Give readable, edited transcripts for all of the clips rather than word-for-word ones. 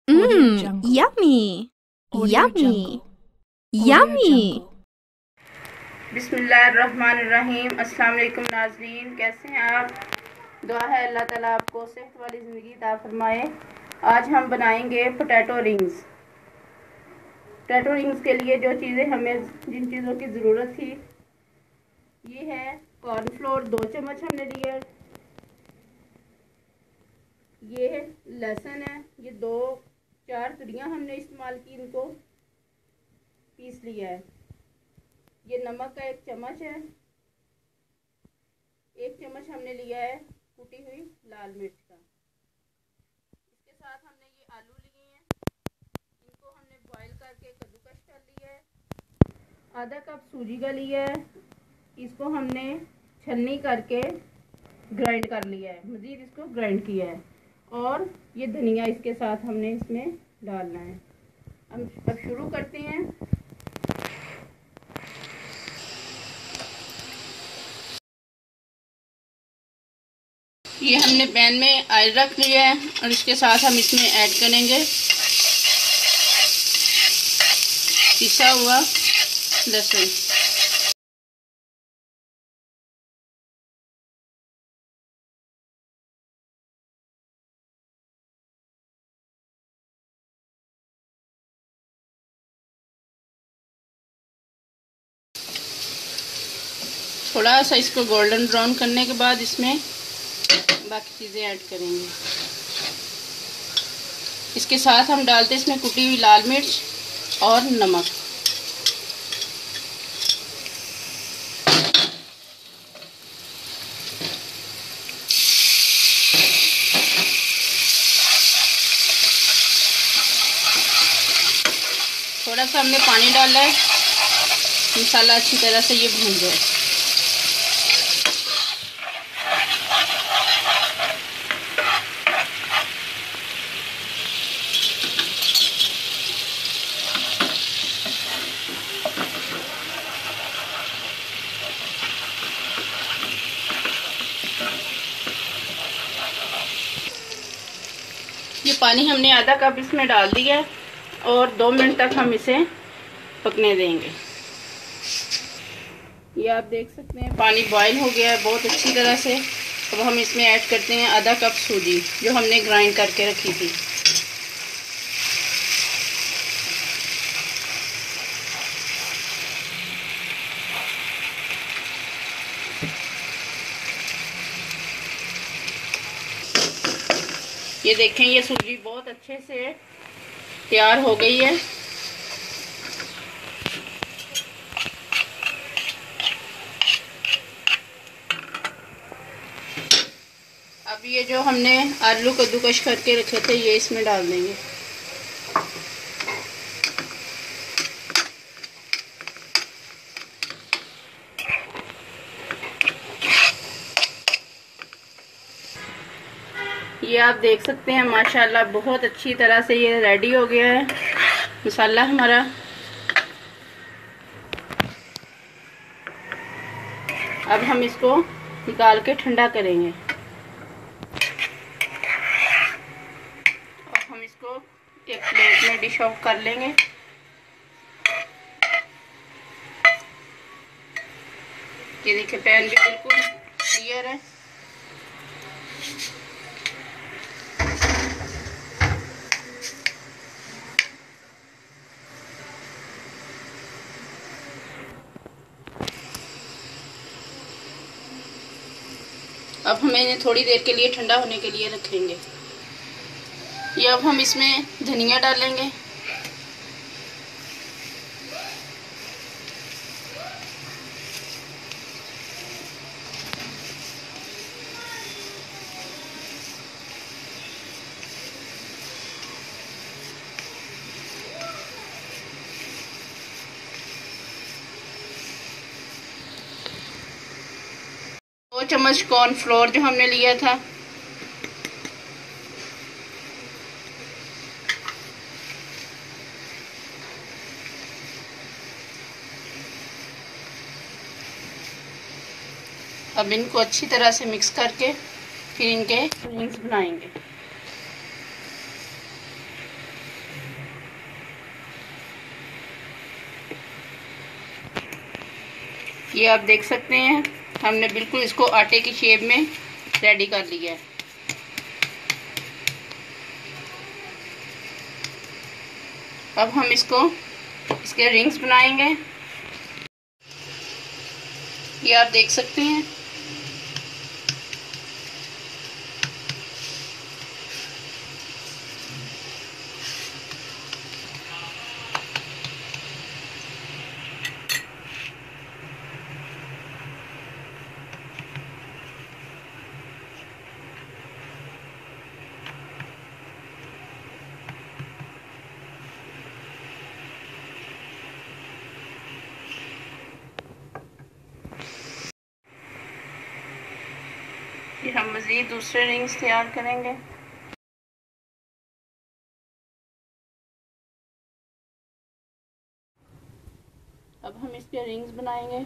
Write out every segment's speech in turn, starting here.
Yummy. Yummy. Yummy. बिस्मिल्लाहिर्रहमानिर्रहीम। अस्सलाम वालेकुम नाज़रीन, कैसे हैं आप? दुआ है अल्लाह ताला आपको सेहत वाली ज़िंदगी अता फरमाए। आज हम बनाएंगे पोटैटो रिंग्स। पोटैटो रिंग्स के लिए जो चीज़ें हमें जिन चीज़ों की ज़रूरत थी, ये है कॉर्नफ्लोर 2 चम्मच हमने लिए। ये लहसुन है, ये 2-4 तुरियाँ हमने इस्तेमाल की, इनको पीस लिया है। ये नमक का 1 चम्मच है। 1 चम्मच हमने लिया है कुटी हुई लाल मिर्च का। इसके साथ हमने ये आलू लिए हैं, इनको हमने बॉईल करके कद्दूकस कर लिया है। आधा कप सूजी का लिया है, इसको हमने छन्नी करके ग्राइंड कर लिया है, मज़ीद इसको ग्राइंड किया है। और ये धनिया इसके साथ हमने इसमें डालना है। अब शुरू करते हैं। ये हमने पैन में ऑयल रख लिया है और इसके साथ हम इसमें ऐड करेंगे पिसा हुआ लहसुन। थोड़ा सा इसको गोल्डन ब्राउन करने के बाद इसमें बाकी चीज़ें ऐड करेंगे। इसके साथ हम डालते हैं इसमें कुटी हुई लाल मिर्च और नमक। थोड़ा सा हमने पानी डाला है, मसाला अच्छी तरह से ये भून जाए। ये पानी हमने आधा कप इसमें डाल दिया है और 2 मिनट तक हम इसे पकने देंगे। ये आप देख सकते हैं पानी बॉईल हो गया है बहुत अच्छी तरह से। अब हम इसमें ऐड करते हैं आधा कप सूजी जो हमने ग्राइंड करके रखी थी। ये देखें, ये सूजी बहुत अच्छे से तैयार हो गई है। अब ये जो हमने आलू कद्दूकस करके रखे थे ये इसमें डाल देंगे। ये आप देख सकते हैं माशाल्लाह बहुत अच्छी तरह से ये रेडी हो गया है मसाला हमारा। अब हम इसको निकाल के ठंडा करेंगे और हम इसको एक प्लेट में डिश आउट कर लेंगे। ये देखिए पैन भी बिल्कुल क्लियर है। अब हम इन्हें थोड़ी देर के लिए ठंडा होने के लिए रखेंगे। ये अब हम इसमें धनिया डालेंगे। दो चम्मच कॉर्नफ्लोर जो हमने लिया था, अब इनको अच्छी तरह से मिक्स करके फिर इनके रिंग्स बनाएंगे। ये आप देख सकते हैं हमने बिल्कुल इसको आटे की शेप में रेडी कर लिया है। अब हम इसके रिंग्स बनाएंगे। ये आप देख सकते हैं फिर हम मज़ीद दूसरे रिंग्स तैयार करेंगे। अब हम इसके रिंग्स बनाएंगे।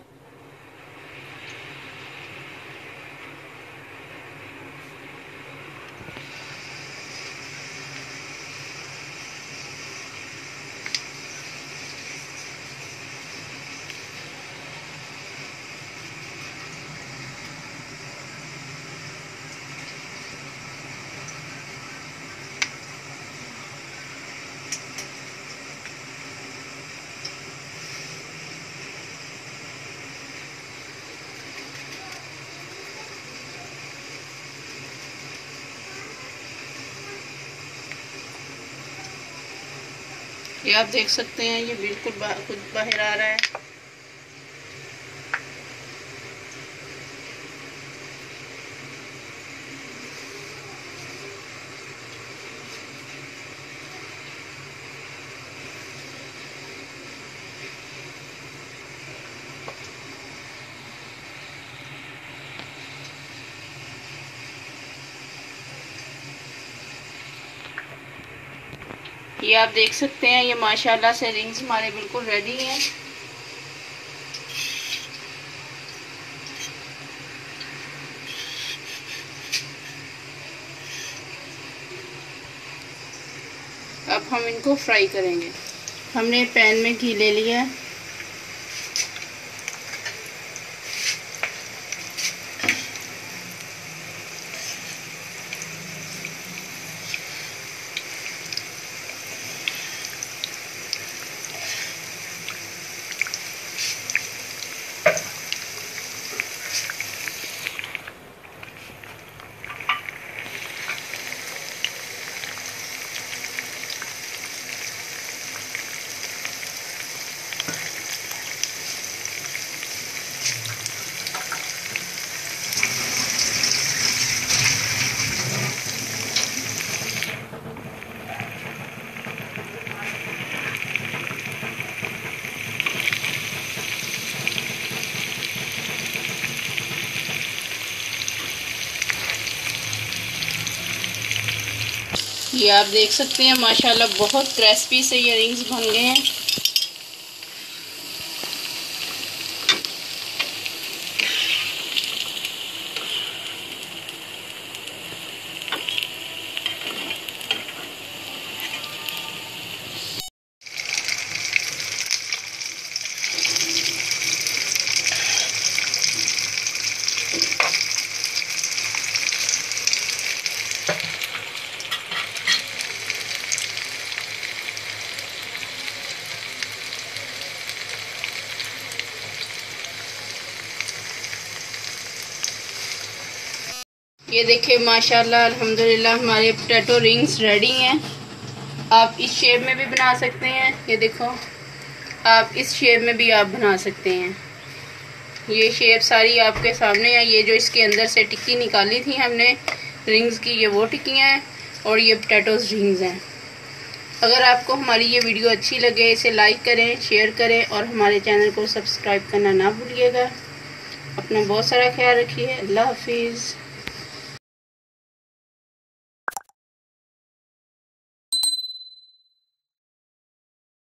ये आप देख सकते हैं ये बिल्कुल खुद बाहर आ रहा है। ये आप देख सकते हैं ये माशाल्लाह से रिंग्स हमारे बिल्कुल रेडी हैं। अब हम इनको फ्राई करेंगे। हमने पैन में घी ले लिया है। ये आप देख सकते हैं माशाल्लाह बहुत क्रिस्पी से ये रिंग्स बन गए हैं। ये देखिए माशाल्लाह अल्हम्दुलिल्लाह हमारे पोटैटो रिंग्स रेडी हैं। आप इस शेप में भी बना सकते हैं। ये देखो आप इस शेप में भी आप बना सकते हैं। ये शेप सारी आपके सामने है। ये जो इसके अंदर से टिक्की निकाली थी हमने रिंग्स की, ये वो टिक्कियाँ हैं और ये पोटैटोज रिंग्स हैं। अगर आपको हमारी ये वीडियो अच्छी लगे इसे लाइक करें, शेयर करें और हमारे चैनल को सब्सक्राइब करना ना भूलिएगा। अपना बहुत सारा ख्याल रखिए। अल्लाह हाफिज़।